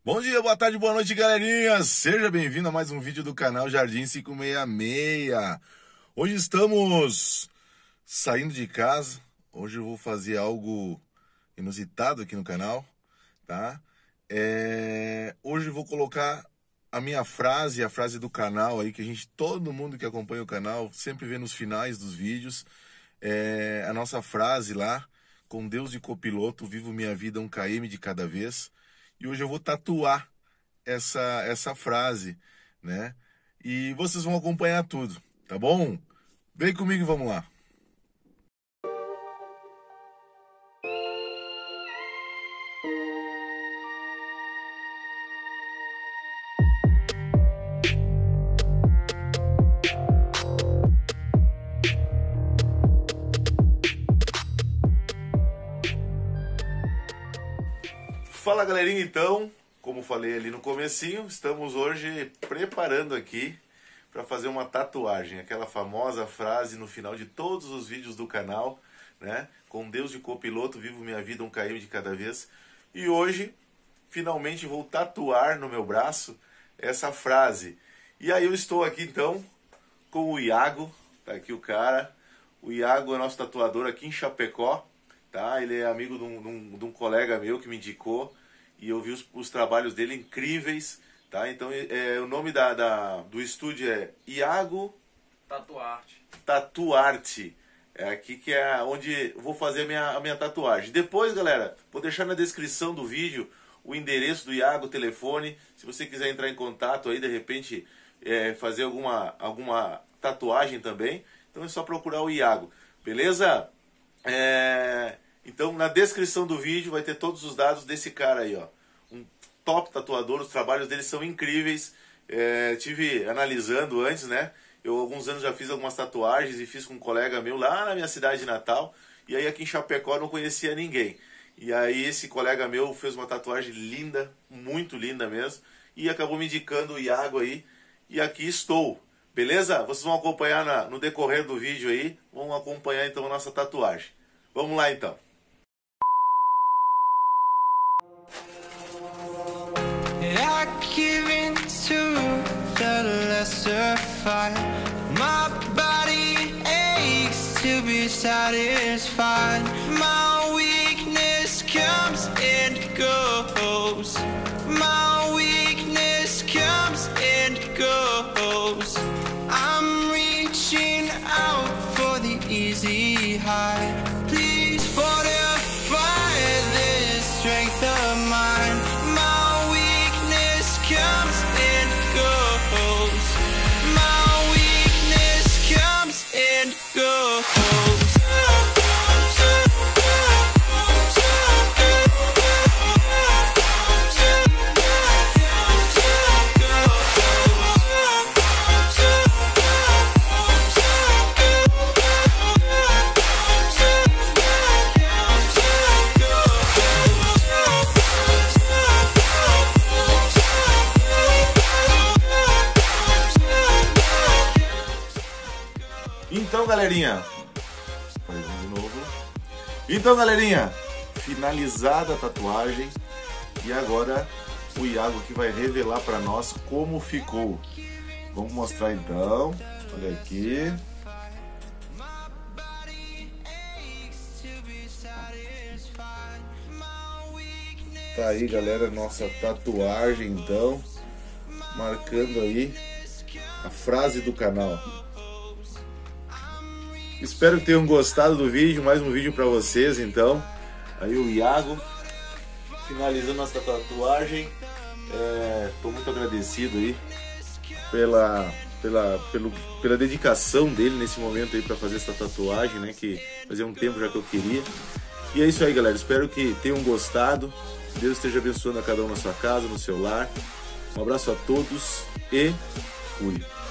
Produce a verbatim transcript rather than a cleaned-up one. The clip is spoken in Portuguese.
Bom dia, boa tarde, boa noite, galerinha! Seja bem-vindo a mais um vídeo do canal Jardim quinhentos e sessenta e seis. Hoje estamos saindo de casa. Hoje eu vou fazer algo inusitado aqui no canal, tá? É... Hoje eu vou colocar a minha frase, a frase do canal aí, que a gente, todo mundo que acompanha o canal, sempre vê nos finais dos vídeos. É... A nossa frase lá, com Deus de copiloto, vivo minha vida um quilômetro de cada vez. E hoje eu vou tatuar essa, essa frase, né? E vocês vão acompanhar tudo, tá bom? Vem comigo e vamos lá. Fala, galerinha, então, como falei ali no comecinho, estamos hoje preparando aqui para fazer uma tatuagem, aquela famosa frase no final de todos os vídeos do canal, né? Com Deus de copiloto, vivo minha vida um quilômetro de cada vez. E hoje, finalmente, vou tatuar no meu braço essa frase. E aí eu estou aqui, então, com o Iago, tá aqui o cara. O Iago é nosso tatuador aqui em Chapecó. Tá? Ele é amigo de um, de, um, de um colega meu que me indicou e eu vi os, os trabalhos dele incríveis, tá? Então é, o nome da, da, do estúdio é Iago Tatuarte. Tatuarte. É aqui que é onde eu vou fazer a minha, a minha tatuagem. Depois, galera, vou deixar na descrição do vídeo o endereço do Iago, o telefone. Se você quiser entrar em contato aí, de repente, é, fazer alguma, alguma tatuagem também, então é só procurar o Iago, beleza? É... Então, na descrição do vídeo vai ter todos os dados desse cara aí, ó. Um top tatuador, os trabalhos dele são incríveis. É, tive analisando antes, né? Eu, há alguns anos, já fiz algumas tatuagens e fiz com um colega meu lá na minha cidade natal. E aí, aqui em Chapecó, não conhecia ninguém. E aí, esse colega meu fez uma tatuagem linda, muito linda mesmo. E acabou me indicando o Iago aí. E aqui estou. Beleza? Vocês vão acompanhar na, no decorrer do vídeo aí. Vão acompanhar, então, a nossa tatuagem. Vamos lá, então. I give in to the lesser fight. My body aches to be satisfied. My weakness comes and goes. My weakness comes and goes. I'm reaching out for the easy high. Please fortify this strength of mine. My comes and goes. My weakness comes and goes. Então, galerinha, de novo. Então, galerinha, finalizada a tatuagem e agora o Iago que vai revelar para nós como ficou. Vamos mostrar então. Olha aqui. Tá aí, galera, nossa tatuagem então, marcando aí a frase do canal. Espero que tenham gostado do vídeo, mais um vídeo para vocês, então. Aí o Iago, finalizando nossa tatuagem. Estou é, muito agradecido aí pela, pela, pelo, pela dedicação dele nesse momento aí para fazer essa tatuagem, né? Que fazia um tempo já que eu queria. E é isso aí, galera. Espero que tenham gostado. Deus esteja abençoando a cada um na sua casa, no seu lar. Um abraço a todos e fui.